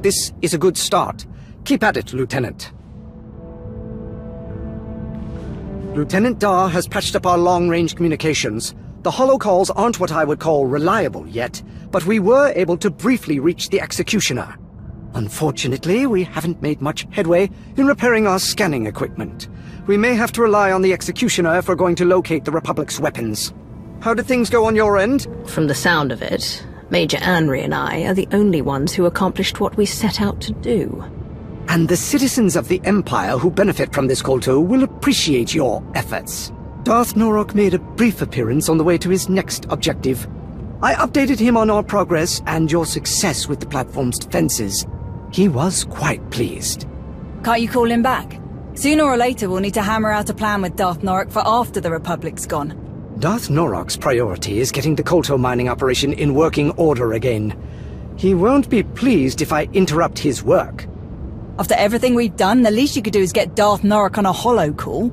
this is a good start. Keep at it, Lieutenant. Lieutenant Dar has patched up our long-range communications. The holocalls aren't what I would call reliable yet, but we were able to briefly reach the Executioner. Unfortunately, we haven't made much headway in repairing our scanning equipment. We may have to rely on the Executioner if we're going to locate the Republic's weapons. How did things go on your end? From the sound of it, Major Anri and I are the only ones who accomplished what we set out to do. And the citizens of the Empire who benefit from this Kolto will appreciate your efforts. Darth Norok made a brief appearance on the way to his next objective. I updated him on our progress and your success with the platform's defenses. He was quite pleased. Can't you call him back? Sooner or later we'll need to hammer out a plan with Darth Norok for after the Republic's gone. Darth Norok's priority is getting the Kolto mining operation in working order again. He won't be pleased if I interrupt his work. After everything we've done, the least you could do is get Darth Norok on a holo call.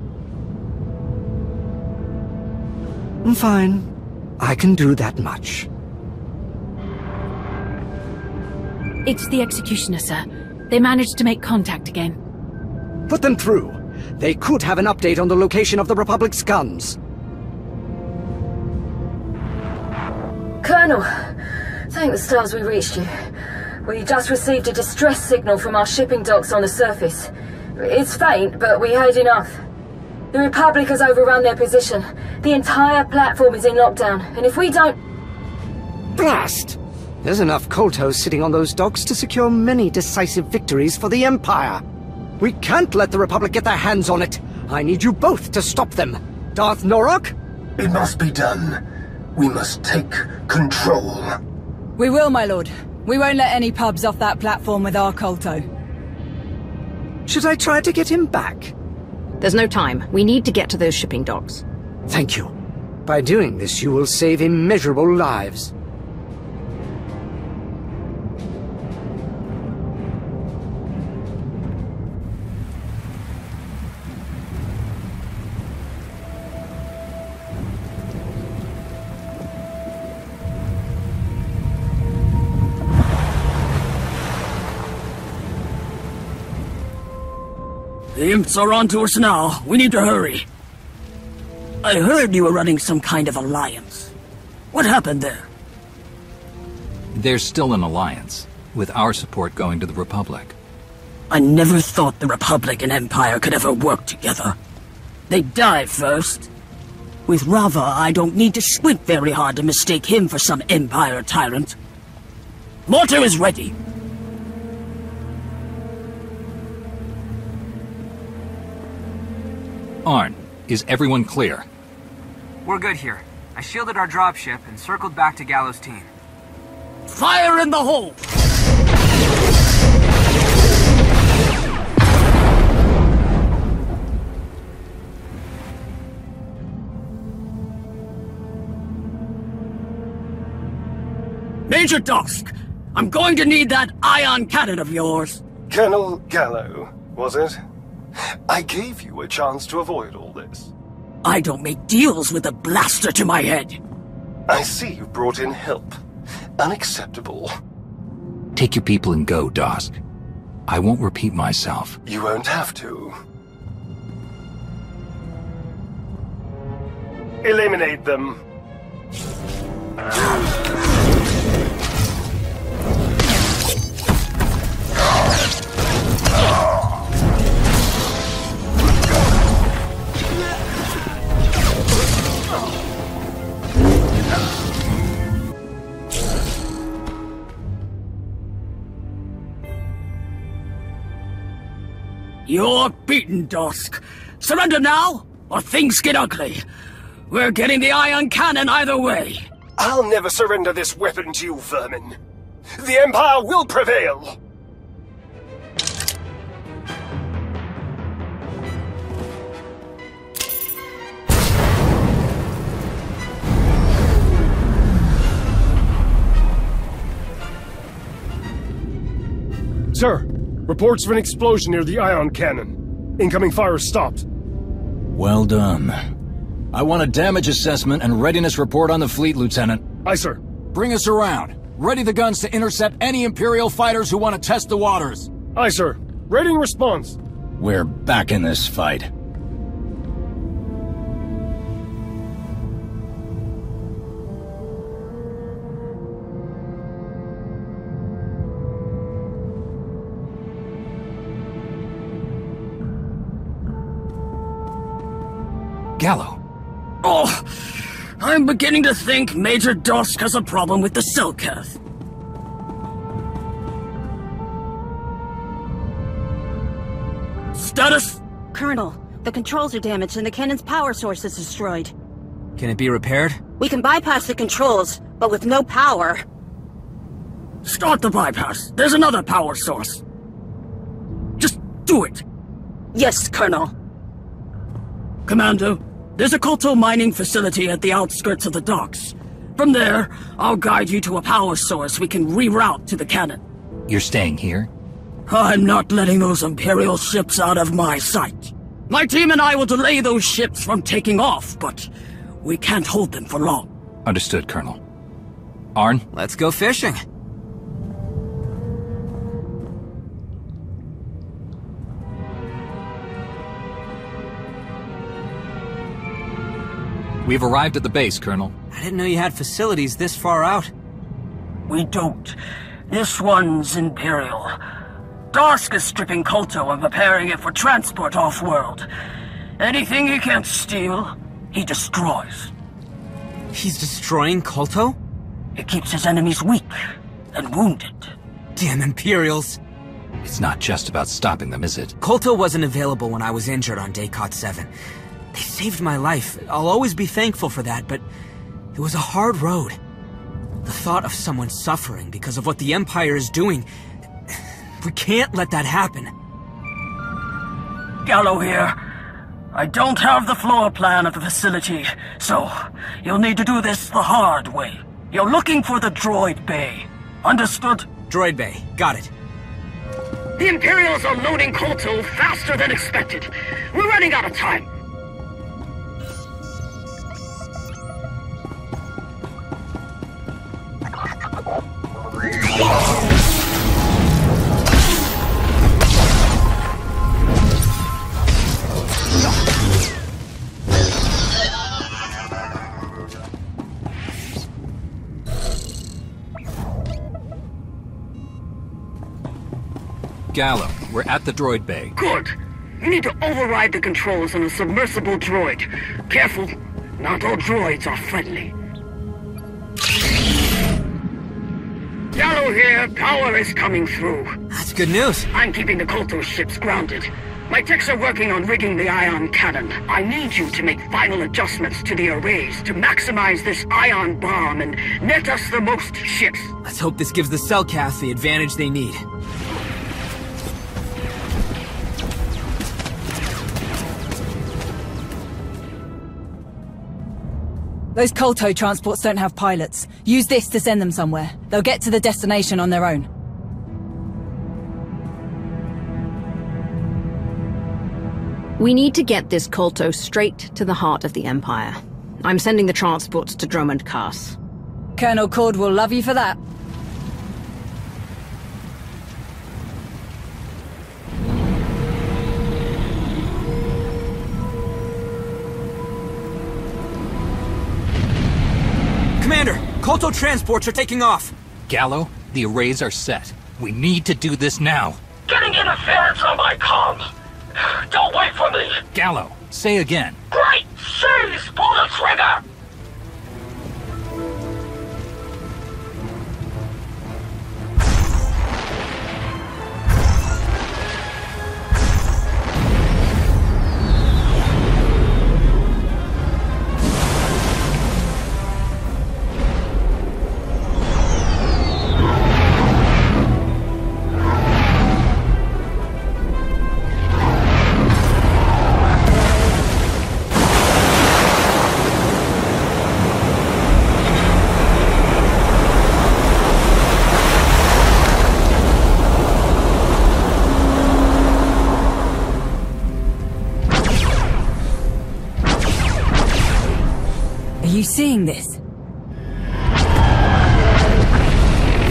Fine. I can do that much. It's the Executioner, sir. They managed to make contact again. Put them through. They could have an update on the location of the Republic's guns. Colonel, thank the stars we reached you. We just received a distress signal from our shipping docks on the surface. It's faint, but we heard enough. The Republic has overrun their position. The entire platform is in lockdown, and if we don't... Blast! There's enough Koltos sitting on those docks to secure many decisive victories for the Empire. We can't let the Republic get their hands on it. I need you both to stop them. Darth Norok? It must be done. We must take control. We will, my lord. We won't let any pubs off that platform with our Kolto. Should I try to get him back? There's no time. We need to get to those shipping docks. Thank you. By doing this, you will save immeasurable lives. The imps are onto us now. We need to hurry. I heard you were running some kind of alliance. What happened there? There's still an alliance, with our support going to the Republic. I never thought the Republic and Empire could ever work together. They'd die first. With Rava, I don't need to squint very hard to mistake him for some Empire tyrant. Mortar is ready. Arn, is everyone clear? We're good here. I shielded our dropship and circled back to Gallo's team. Fire in the hole! Major Dusk, I'm going to need that ion cannon of yours. Colonel Gallo, was it? I gave you a chance to avoid all this. I don't make deals with a blaster to my head. I see you brought in help. Unacceptable. Take your people and go, Dusk. I won't repeat myself. You won't have to. Eliminate them. You're beaten, Dusk. Surrender now, or things get ugly. We're getting the ion cannon either way. I'll never surrender this weapon to you, vermin. The Empire will prevail! Sir, reports of an explosion near the ion cannon. Incoming fire stopped. Well done. I want a damage assessment and readiness report on the fleet, Lieutenant. Aye, sir. Bring us around. Ready the guns to intercept any Imperial fighters who want to test the waters. Aye, sir. Rating response. We're back in this fight. Gallo. Oh, I'm beginning to think Major Dusk has a problem with the Cellcath. Status? Colonel, the controls are damaged and the cannon's power source is destroyed. Can it be repaired? We can bypass the controls, but with no power. Start the bypass. There's another power source. Just do it. Yes, Colonel. Commander, there's a Kolto mining facility at the outskirts of the docks. From there, I'll guide you to a power source we can reroute to the cannon. You're staying here? I'm not letting those Imperial ships out of my sight. My team and I will delay those ships from taking off, but we can't hold them for long. Understood, Colonel. Arn? Let's go fishing. We've arrived at the base, Colonel. I didn't know you had facilities this far out. We don't. This one's Imperial. Darsk is stripping Kolto and preparing it for transport off-world. Anything he can't steal, he destroys. He's destroying Kolto? It keeps his enemies weak and wounded. Damn Imperials. It's not just about stopping them, is it? Kolto wasn't available when I was injured on Daycott 7. They saved my life. I'll always be thankful for that, but it was a hard road. The thought of someone suffering because of what the Empire is doing... We can't let that happen. Gallo here. I don't have the floor plan of the facility, so you'll need to do this the hard way. You're looking for the droid bay. Understood? Droid bay. Got it. The Imperials are loading Kolto faster than expected. We're running out of time. Gallo, we're at the droid bay. Good. You need to override the controls on a submersible droid. Careful, not all droids are friendly. Gallo here, power is coming through. That's good news. I'm keeping the Kolto ships grounded. My techs are working on rigging the ion cannon. I need you to make final adjustments to the arrays to maximize this ion bomb and net us the most ships. Let's hope this gives the Cellcath the advantage they need. Those Kolto transports don't have pilots. Use this to send them somewhere. They'll get to the destination on their own. We need to get this Kolto straight to the heart of the Empire. I'm sending the transports to Drummond Cass. Colonel Cord will love you for that. Commander, Kolto transports are taking off. Gallo, the arrays are set. We need to do this now. Getting interference on my comms. Don't wait for me. Gallo, say again. Great Seas, pull the trigger. Are you seeing this?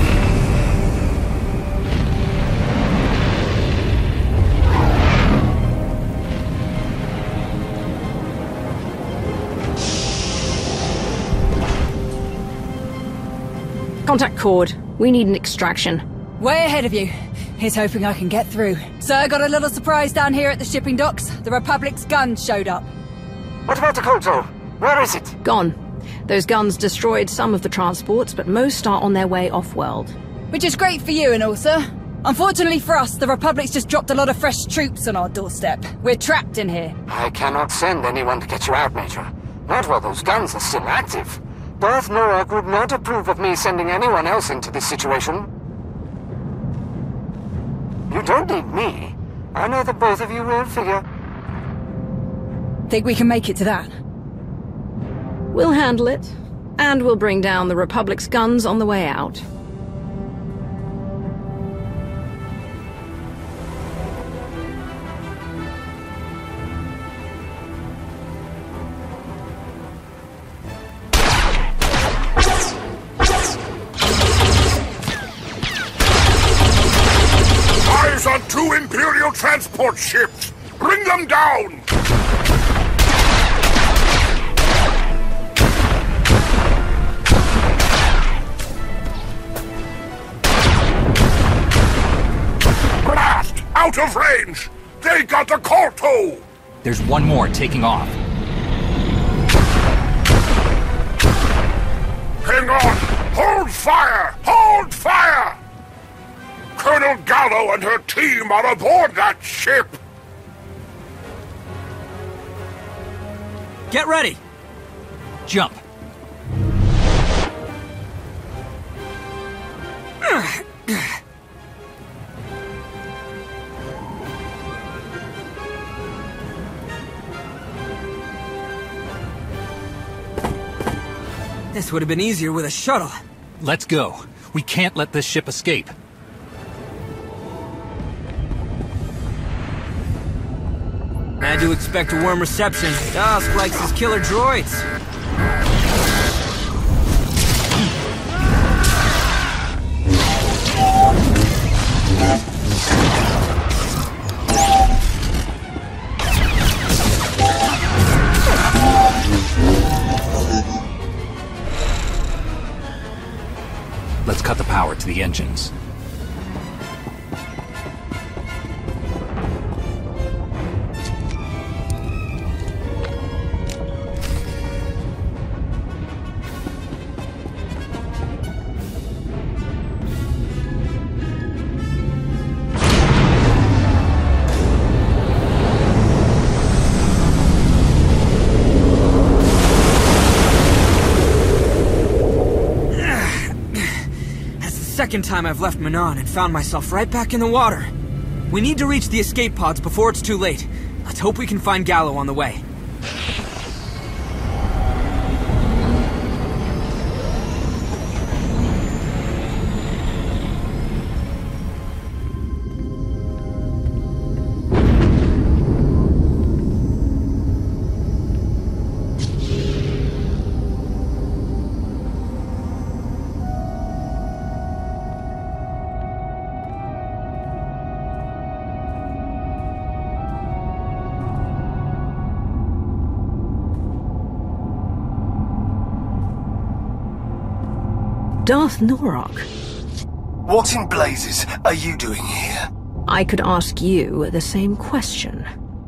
Contact Cord. We need an extraction. Way ahead of you. Here's hoping I can get through. So I got a little surprise down here at the shipping docks. The Republic's guns showed up. What about the Kolto? Where is it? Gone. Those guns destroyed some of the transports, but most are on their way off-world. Which is great for you and all, sir. Unfortunately for us, the Republic's just dropped a lot of fresh troops on our doorstep. We're trapped in here. I cannot send anyone to get you out, Major. Not while those guns are still active. Darth Norak would not approve of me sending anyone else into this situation. You don't need me. I know that both of you will figure. Think we can make it to that? We'll handle it. And we'll bring down the Republic's guns on the way out. Eyes on 2 Imperial transport ships! Bring them down! Blast! Out of range! They got the Kolto! There's one more taking off. Hang on! Hold fire! Hold fire! Colonel Gallo and her team are aboard that ship! Get ready! Jump! This would have been easier with a shuttle. Let's go. We can't let this ship escape. I do expect a warm reception. Dusk likes his killer droids. Let's cut the power to the engines. Second time I've left Manon and found myself right back in the water. We need to reach the escape pods before it's too late. Let's hope we can find Gallo on the way. Darth Norak. What in blazes are you doing here? I could ask you the same question.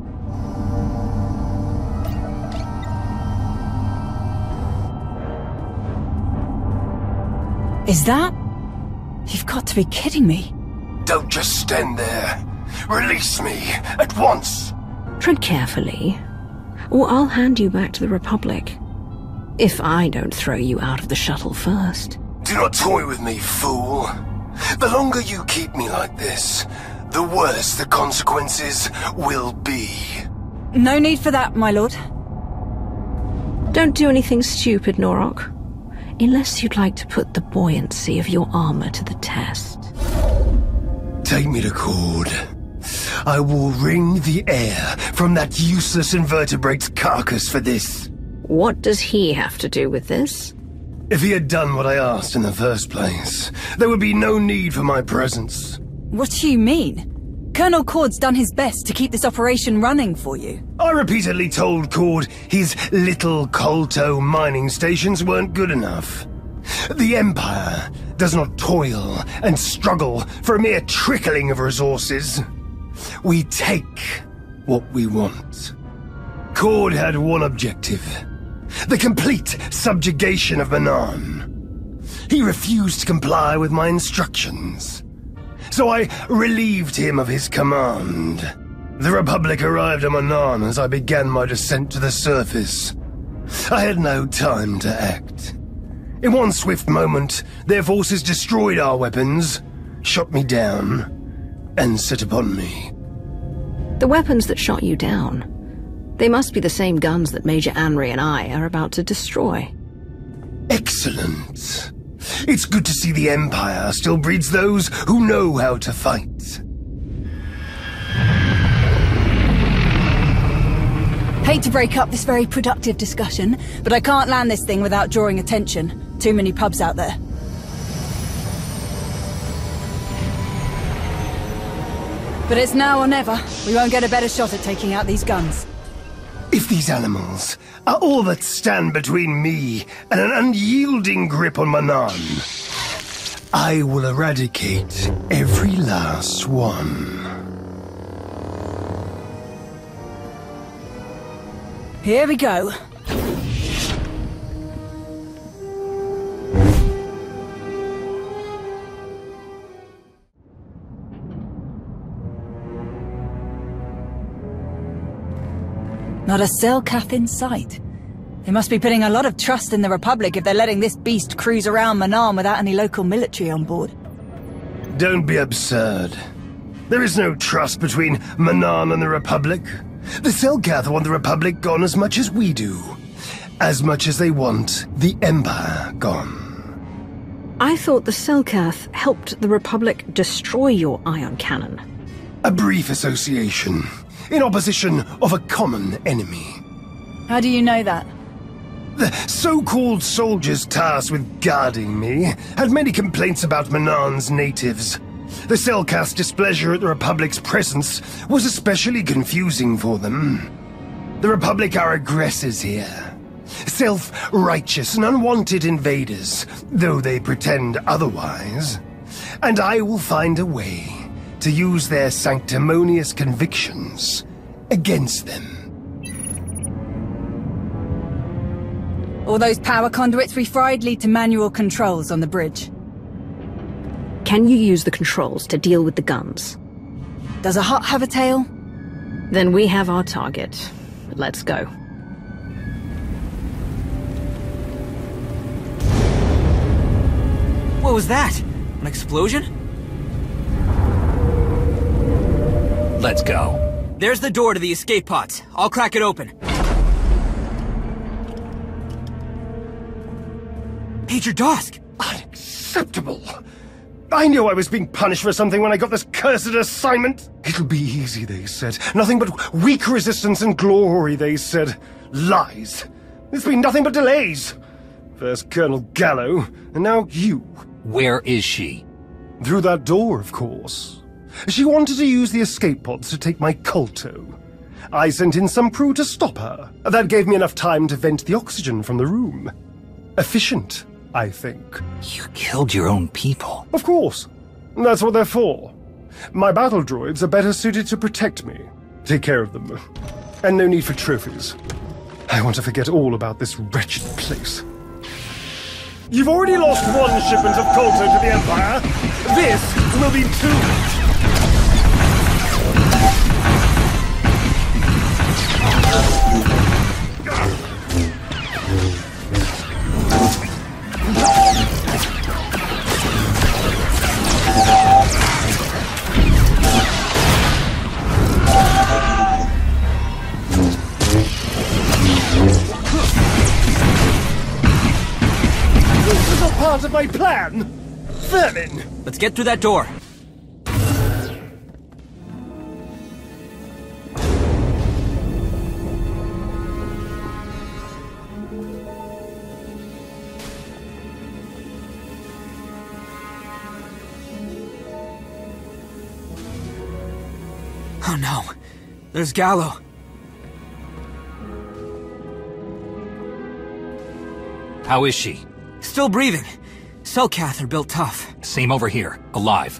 Is that... You've got to be kidding me. Don't just stand there. Release me, at once! Tread carefully, or I'll hand you back to the Republic. If I don't throw you out of the shuttle first. Do not toy with me, fool. The longer you keep me like this, the worse the consequences will be. No need for that, my lord. Don't do anything stupid, Norak. Unless you'd like to put the buoyancy of your armor to the test. Take me to Cord. I will wring the air from that useless invertebrate's carcass for this. What does he have to do with this? If he had done what I asked in the first place, there would be no need for my presence. What do you mean? Colonel Cord's done his best to keep this operation running for you. I repeatedly told Cord his little Kolto mining stations weren't good enough. The Empire does not toil and struggle for a mere trickling of resources. We take what we want. Cord had one objective: the complete subjugation of Manaan. He refused to comply with my instructions, so I relieved him of his command. The Republic arrived on Manaan as I began my descent to the surface. I had no time to act. In one swift moment, their forces destroyed our weapons, shot me down, and set upon me. The weapons that shot you down, they must be the same guns that Major Anri and I are about to destroy. Excellent. It's good to see the Empire still breeds those who know how to fight. Hate to break up this very productive discussion, but I can't land this thing without drawing attention. Too many pubs out there. But it's now or never. We won't get a better shot at taking out these guns. If these animals are all that stand between me and an unyielding grip on Manaan, I will eradicate every last one. Here we go. Not a Selkath in sight. They must be putting a lot of trust in the Republic if they're letting this beast cruise around Manaan without any local military on board. Don't be absurd. There is no trust between Manaan and the Republic. The Selkath want the Republic gone as much as we do. As much as they want the Empire gone. I thought the Selkath helped the Republic destroy your ion cannon. A brief association, in opposition of a common enemy. How do you know that? The so-called soldiers tasked with guarding me had many complaints about Manaan's natives. The Selkath's displeasure at the Republic's presence was especially confusing for them. The Republic are aggressors here. Self-righteous and unwanted invaders, though they pretend otherwise. And I will find a way to use their sanctimonious convictions against them. All those power conduits we fried lead to manual controls on the bridge. Can you use the controls to deal with the guns? Does a hut have a tail? Then we have our target. Let's go. What was that? An explosion? Let's go. There's the door to the escape pods. I'll crack it open. Major Dosk! Unacceptable! I knew I was being punished for something when I got this cursed assignment. It'll be easy, they said. Nothing but weak resistance and glory, they said. Lies. There's been nothing but delays. First Colonel Gallo, and now you. Where is she? Through that door, of course. She wanted to use the escape pods to take my Kolto. I sent in some crew to stop her. That gave me enough time to vent the oxygen from the room. Efficient, I think. You killed your own people. Of course. That's what they're for. My battle droids are better suited to protect me. Take care of them. And no need for trophies. I want to forget all about this wretched place. You've already lost one shipment of Kolto to the Empire. This will be two. This is not part of my plan! Vermin! Let's get through that door. Oh no, there's Gallo. How is she? Still breathing. Selkath are built tough. Same over here. Alive.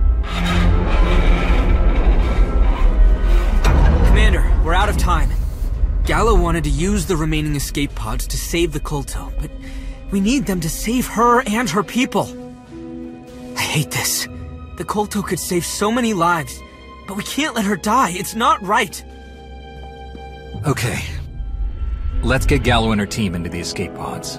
Commander, we're out of time. Gallo wanted to use the remaining escape pods to save the Kolto, but we need them to save her and her people. I hate this. The Kolto could save so many lives, but we can't let her die. It's not right. Okay. Let's get Gallo and her team into the escape pods.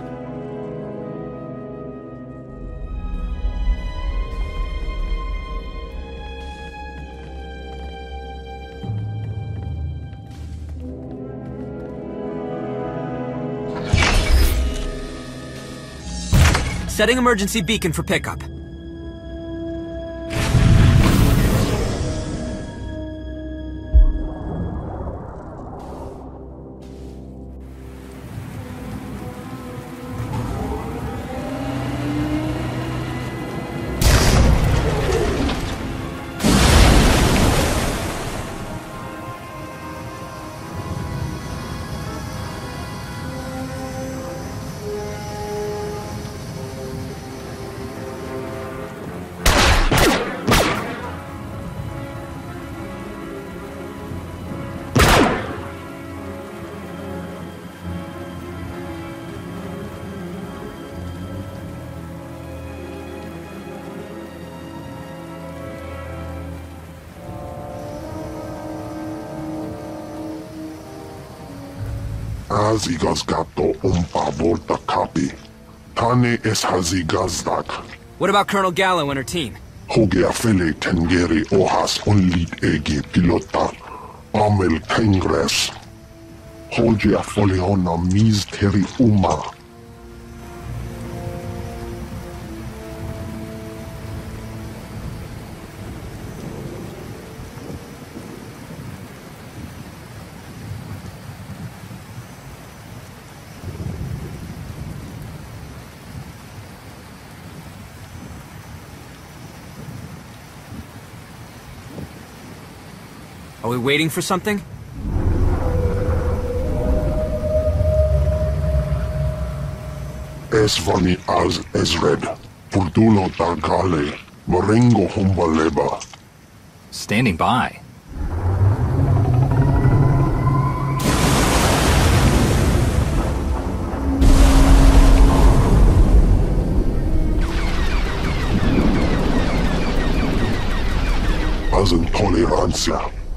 Setting emergency beacon for pickup. Hazigazgato volta capi. Tane es hazigazdak. What about Colonel Gallo and her team? Hoge afele tengeri ohas onlit ege pilota. Amel tengres. Hoge afoleona mis teri uma. Are we waiting for something? Esvani az Ezred. Purdulo Dargale. Marengo Humbaleba. Standing by. Az intolerancia.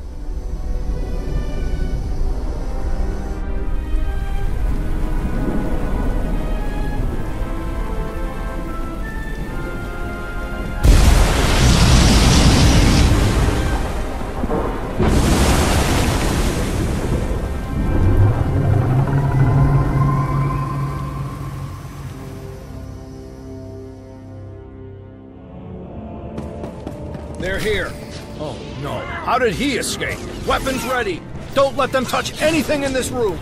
They're here. Oh, no. How did he escape? Weapons ready. Don't let them touch anything in this room.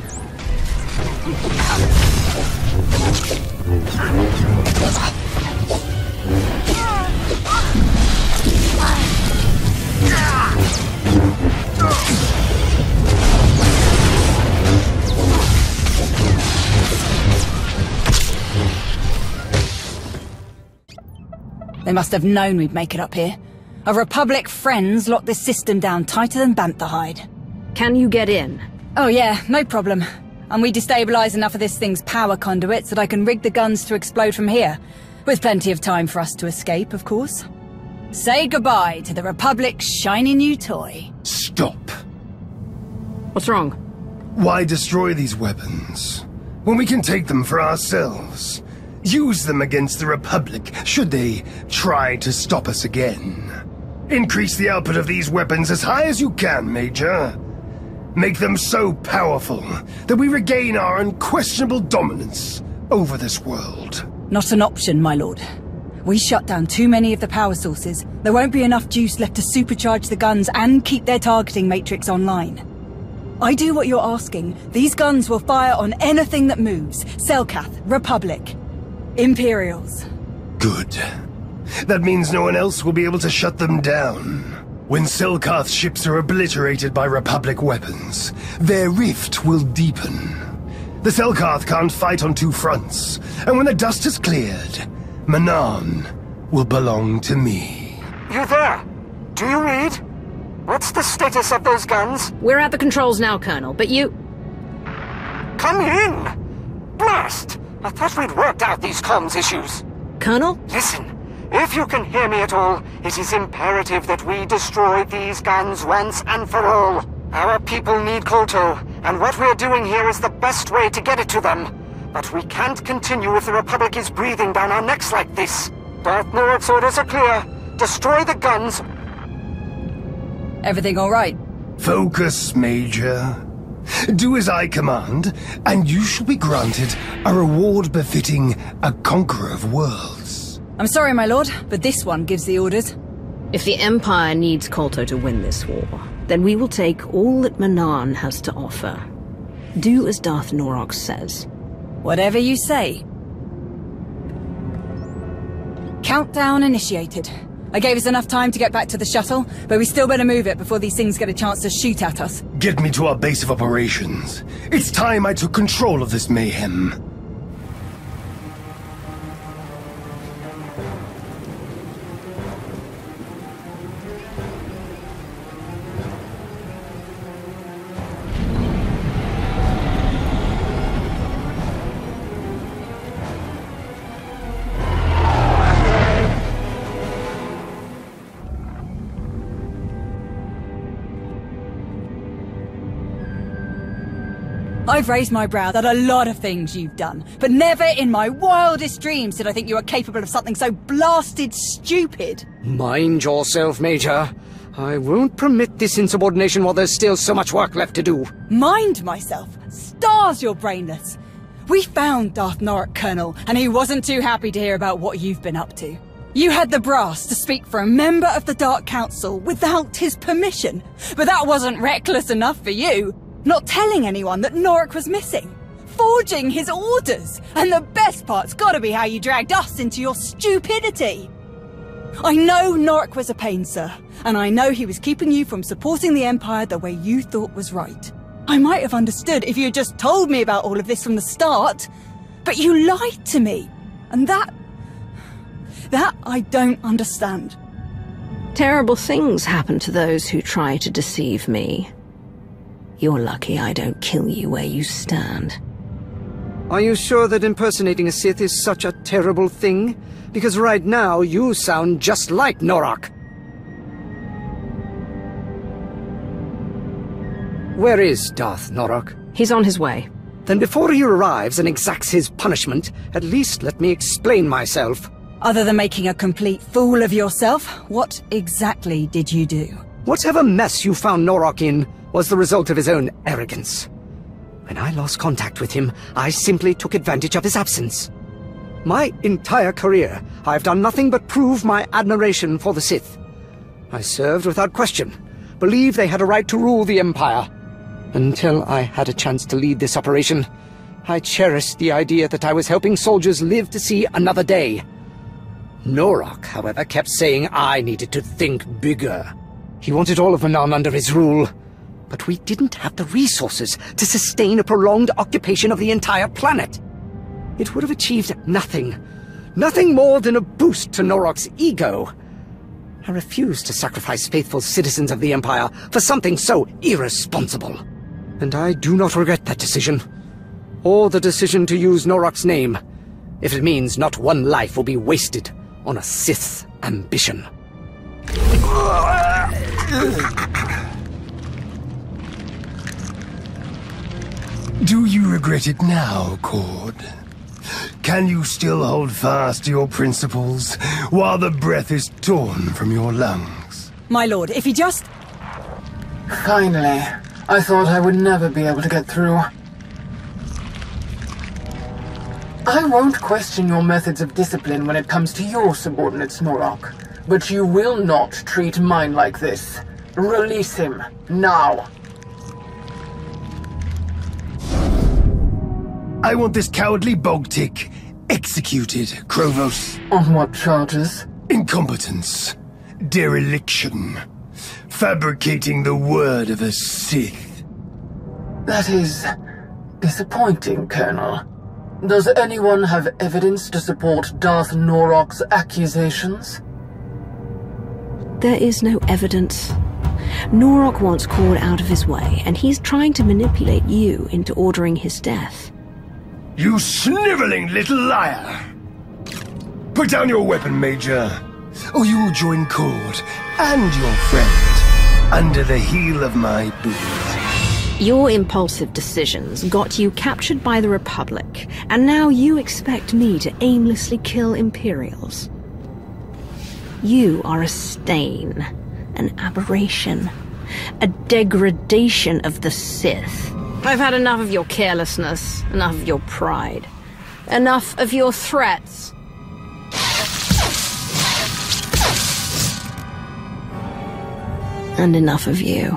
They must have known we'd make it up here. Our Republic friends locked this system down tighter than bantha hide. Can you get in? Oh yeah, no problem. And we destabilize enough of this thing's power conduits that I can rig the guns to explode from here. With plenty of time for us to escape, of course. Say goodbye to the Republic's shiny new toy. Stop. What's wrong? Why destroy these weapons when we can take them for ourselves? Use them against the Republic, should they try to stop us again. Increase the output of these weapons as high as you can, Major. Make them so powerful that we regain our unquestionable dominance over this world. Not an option, my lord. We shut down too many of the power sources. There won't be enough juice left to supercharge the guns and keep their targeting matrix online. I do what you're asking. These guns will fire on anything that moves. Selkath, Republic, Imperials. Good. That means no one else will be able to shut them down. When Selkath's ships are obliterated by Republic weapons, their rift will deepen. The Selkath can't fight on two fronts, and when the dust has cleared, Manan will belong to me. You there? Do you read? What's the status of those guns? We're at the controls now, Colonel, but you... Come in! Blast! I thought we'd worked out these comms issues. Colonel? Listen, if you can hear me at all, it is imperative that we destroy these guns once and for all. Our people need Kolto, and what we're doing here is the best way to get it to them. But we can't continue if the Republic is breathing down our necks like this. Darth Norok's orders are clear. Destroy the guns. Everything all right? Focus, Major. Do as I command, and you shall be granted a reward befitting a conqueror of worlds. I'm sorry, my lord, but this one gives the orders. If the Empire needs Kolto to win this war, then we will take all that Manan has to offer. Do as Darth Norok says. Whatever you say. Countdown initiated. I gave us enough time to get back to the shuttle, but we still better move it before these things get a chance to shoot at us. Get me to our base of operations. It's time I took control of this mayhem. I've raised my brow at a lot of things you've done, but never in my wildest dreams did I think you were capable of something so blasted stupid. Mind yourself, Major. I won't permit this insubordination while there's still so much work left to do. Mind myself? Stars, you're brainless. We found Darth Norok, Colonel, and he wasn't too happy to hear about what you've been up to. You had the brass to speak for a member of the Dark Council without his permission, but that wasn't reckless enough for you. Not telling anyone that Norok was missing. Forging his orders. And the best part's gotta be how you dragged us into your stupidity. I know Norok was a pain, sir. And I know he was keeping you from supporting the Empire the way you thought was right. I might have understood if you had just told me about all of this from the start. But you lied to me. And that I don't understand. Terrible things happen to those who try to deceive me. You're lucky I don't kill you where you stand. Are you sure that impersonating a Sith is such a terrible thing? Because right now, you sound just like Norok. Where is Darth Norok? He's on his way. Then before he arrives and exacts his punishment, at least let me explain myself. Other than making a complete fool of yourself, what exactly did you do? Whatever mess you found Norok in was the result of his own arrogance. When I lost contact with him, I simply took advantage of his absence. My entire career, I've done nothing but prove my admiration for the Sith. I served without question, believed they had a right to rule the Empire. Until I had a chance to lead this operation, I cherished the idea that I was helping soldiers live to see another day. Norok, however, kept saying I needed to think bigger. He wanted all of Manan under his rule. But we didn't have the resources to sustain a prolonged occupation of the entire planet. It would have achieved nothing. Nothing more than a boost to Norok's ego. I refused to sacrifice faithful citizens of the Empire for something so irresponsible. And I do not regret that decision. Or the decision to use Norok's name, if it means not one life will be wasted on a Sith's ambition. Do you regret it now, Cord? Can you still hold fast to your principles while the breath is torn from your lungs? My lord, if he just... Finally. I thought I would never be able to get through. I won't question your methods of discipline when it comes to your subordinates, Norok. But you will not treat mine like this. Release him, now. I want this cowardly bog-tick executed, Krovos. On what charges? Incompetence. Dereliction. Fabricating the word of a Sith. That is disappointing, Colonel. Does anyone have evidence to support Darth Norok's accusations? There is no evidence. Norok wants Cord out of his way, and he's trying to manipulate you into ordering his death. You sniveling little liar! Put down your weapon, Major, or you'll join Cord and your friend under the heel of my boot. Your impulsive decisions got you captured by the Republic, and now you expect me to aimlessly kill Imperials. You are a stain, an aberration, a degradation of the Sith. I've had enough of your carelessness, enough of your pride, enough of your threats. And enough of you.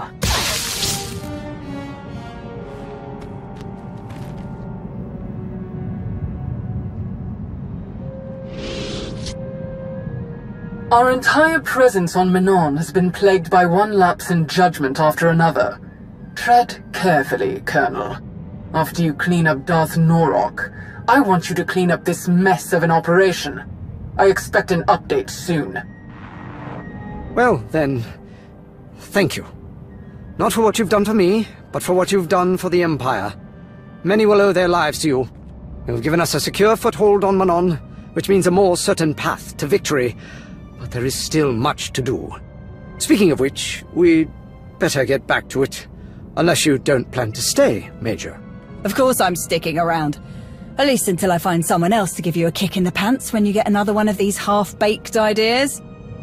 Our entire presence on Manon has been plagued by one lapse in judgment after another. Tread carefully, Colonel. After you clean up Darth Norok, I want you to clean up this mess of an operation. I expect an update soon. Well, then, thank you. Not for what you've done for me, but for what you've done for the Empire. Many will owe their lives to you. You've given us a secure foothold on Manon, which means a more certain path to victory. But there is still much to do. Speaking of which, we'd better get back to it. Unless you don't plan to stay, Major. Of course I'm sticking around. At least until I find someone else to give you a kick in the pants when you get another one of these half-baked ideas.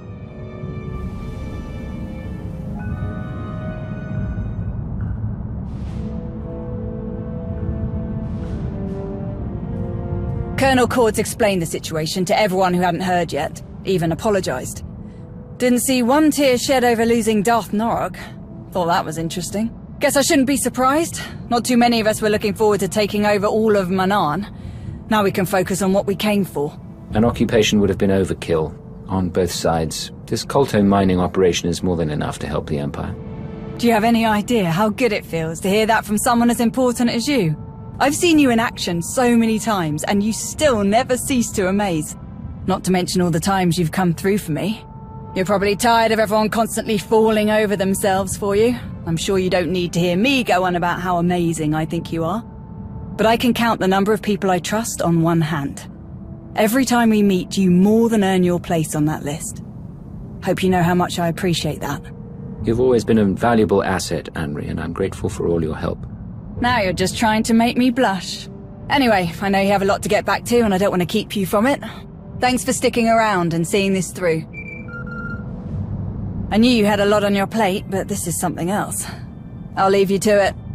Colonel Cord's explained the situation to everyone who hadn't heard yet, even apologized. Didn't see one tear shed over losing Darth Norok. Thought that was interesting. Guess I shouldn't be surprised. Not too many of us were looking forward to taking over all of Manon. Now we can focus on what we came for. An occupation would have been overkill, on both sides. This Kolto mining operation is more than enough to help the Empire. Do you have any idea how good it feels to hear that from someone as important as you? I've seen you in action so many times, and you still never cease to amaze. Not to mention all the times you've come through for me. You're probably tired of everyone constantly falling over themselves for you. I'm sure you don't need to hear me go on about how amazing I think you are. But I can count the number of people I trust on one hand. Every time we meet, you more than earn your place on that list. Hope you know how much I appreciate that. You've always been a valuable asset, Anri, and I'm grateful for all your help. Now you're just trying to make me blush. Anyway, I know you have a lot to get back to, and I don't want to keep you from it. Thanks for sticking around and seeing this through. I knew you had a lot on your plate, but this is something else. I'll leave you to it.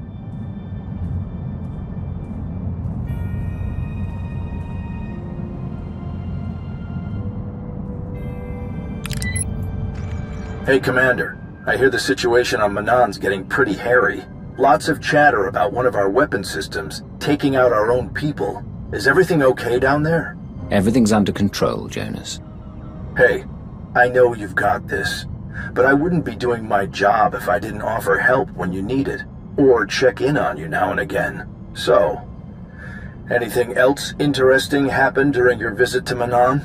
Hey, Commander. I hear the situation on Manon's getting pretty hairy. Lots of chatter about one of our weapon systems taking out our own people. Is everything okay down there? Everything's under control, Jonas. Hey, I know you've got this. But I wouldn't be doing my job if I didn't offer help when you need it, or check in on you now and again. So, anything else interesting happen during your visit to Manon?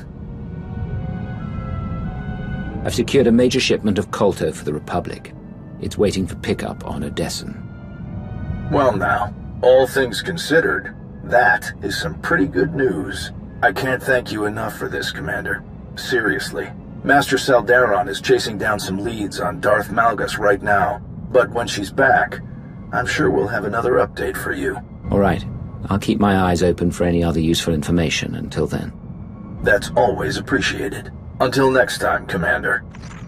I've secured a major shipment of Kolto for the Republic. It's waiting for pickup on Odessen. Well now, all things considered, that is some pretty good news. I can't thank you enough for this, Commander. Seriously. Master Saldaron is chasing down some leads on Darth Malgus right now, but when she's back, I'm sure we'll have another update for you. All right. I'll keep my eyes open for any other useful information until then. That's always appreciated. Until next time, Commander.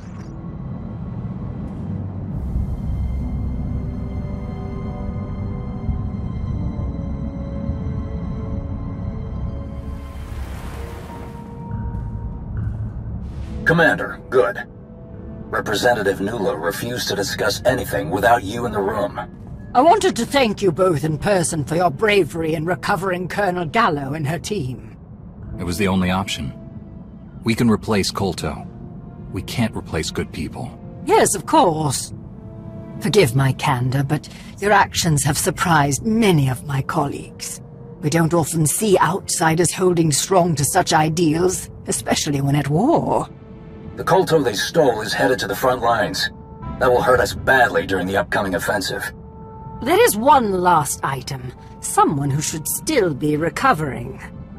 Commander, good. Representative Nula refused to discuss anything without you in the room. I wanted to thank you both in person for your bravery in recovering Colonel Gallo and her team. It was the only option. We can replace Kolto. We can't replace good people. Yes, of course. Forgive my candor, but your actions have surprised many of my colleagues. We don't often see outsiders holding strong to such ideals, especially when at war. The Kolto they stole is headed to the front lines. That will hurt us badly during the upcoming offensive. There is one last item. Someone who should still be recovering.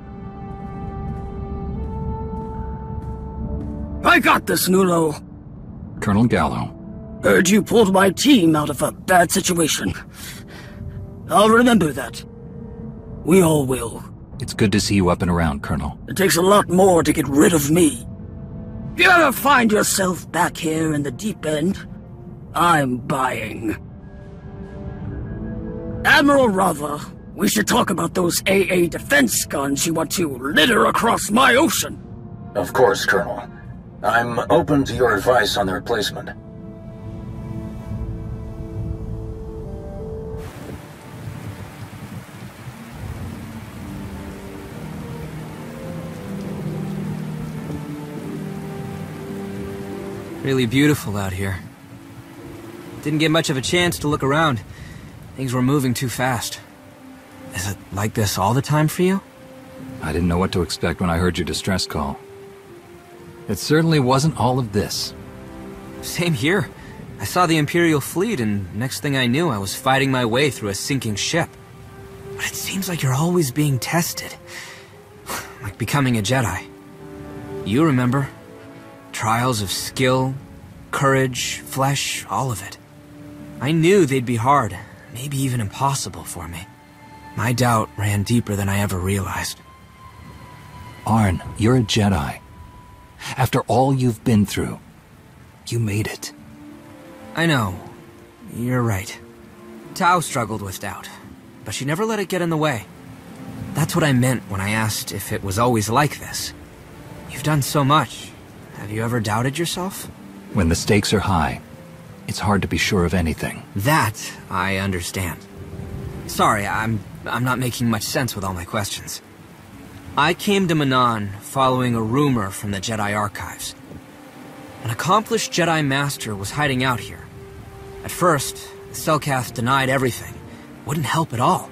I got this, Nulo. Colonel Gallo. Heard you pulled my team out of a bad situation. I'll remember that. We all will. It's good to see you up and around, Colonel. It takes a lot more to get rid of me. If you ever find yourself back here in the deep end, I'm buying. Admiral Rava, we should talk about those AA defense guns you want to litter across my ocean. Of course, Colonel. I'm open to your advice on their placement. Really beautiful out here. Didn't get much of a chance to look around. Things were moving too fast. Is it like this all the time for you? I didn't know what to expect when I heard your distress call. It certainly wasn't all of this. Same here. I saw the Imperial fleet, and next thing I knew, I was fighting my way through a sinking ship. But it seems like you're always being tested. Like becoming a Jedi. You remember. Trials of skill, courage, flesh, all of it. I knew they'd be hard, maybe even impossible for me. My doubt ran deeper than I ever realized. Arn, you're a Jedi. After all you've been through, you made it. I know. You're right. Tao struggled with doubt, but she never let it get in the way. That's what I meant when I asked if it was always like this. You've done so much. Have you ever doubted yourself? When the stakes are high, it's hard to be sure of anything. That I understand. Sorry, I'm not making much sense with all my questions. I came to Manon following a rumor from the Jedi Archives. An accomplished Jedi Master was hiding out here. At first, the Selkath denied everything. Wouldn't help at all.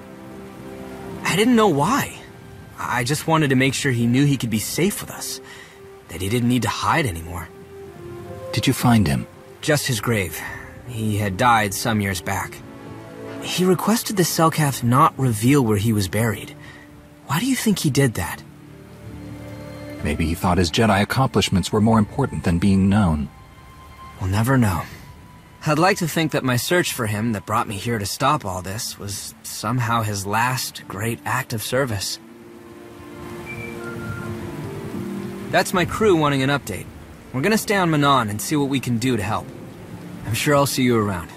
I didn't know why. I just wanted to make sure he knew he could be safe with us. That he didn't need to hide anymore. Did you find him? Just his grave. He had died some years back. He requested the Selkath not reveal where he was buried. Why do you think he did that? Maybe he thought his Jedi accomplishments were more important than being known. We'll never know. I'd like to think that my search for him that brought me here to stop all this was somehow his last great act of service. That's my crew wanting an update. We're gonna stay on Manon and see what we can do to help. I'm sure I'll see you around.